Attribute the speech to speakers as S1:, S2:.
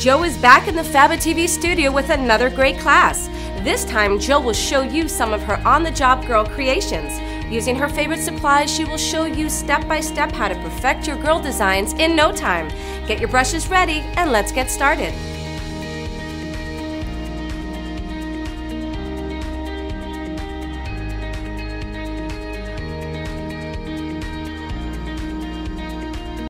S1: Joe is back in the Fabatv studio with another great class. This time, Jill will show you some of her on-the-job girl creations. Using her favorite supplies, she will show you step-by-step how to perfect your girl designs in no time. Get your brushes ready and let's get started.